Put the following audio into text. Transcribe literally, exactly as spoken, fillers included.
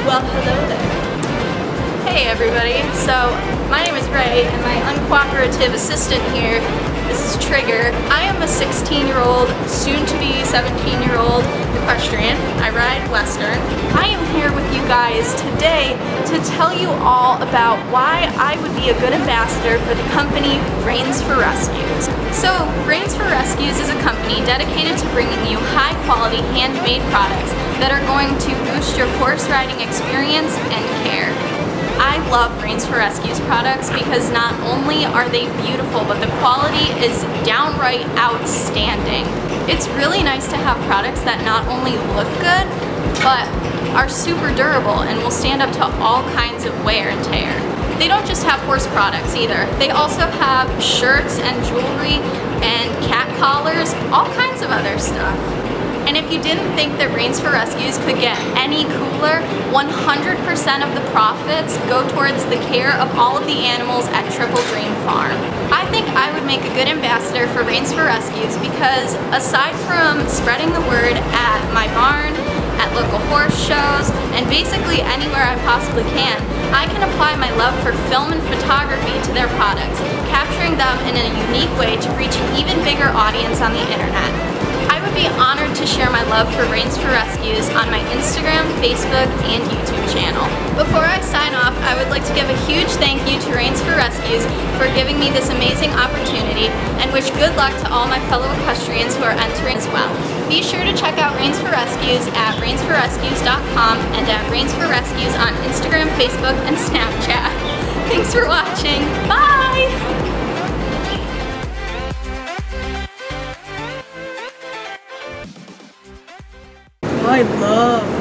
Well, hello there. Hey everybody, so my name is Ray and my uncooperative assistant here, this is Trigger. I am a sixteen year old, soon to be seventeen year old equestrian. I ride Western. I am here with you guys today to tell you all about why I would be a good ambassador for the company Reins for Rescues. So Reins for Rescues is a company dedicated to bringing you high quality handmade products that are going to boost your horse riding experience and care. I love Reins for Rescues products because not only are they beautiful, but the quality is downright outstanding. It's really nice to have products that not only look good, but are super durable and will stand up to all kinds of wear and tear. They don't just have horse products either. They also have shirts and jewelry and cat collars, all kinds of other stuff. And if you didn't think that Reins for Rescues could get any cooler, one hundred percent of the profits go towards the care of all of the animals at Triple Dream Farm. I think I would make a good ambassador for Reins for Rescues because aside from spreading the word at my barn, at local horse shows, and basically anywhere I possibly can, I can apply my love for film and photography to their products, capturing them in a unique way to reach an even bigger audience on the internet. I would be honored to share my love for Reins for Rescues on my Instagram, Facebook, and YouTube channel. Before I sign off, I would like to give a huge thank you to Reins for Rescues for giving me this amazing opportunity and wish good luck to all my fellow equestrians who are entering as well. Be sure to check out Reins for Rescues at reins for rescues dot com and at Reins for Rescues on Instagram, Facebook, and Snapchat. Thanks for watching. Bye! I love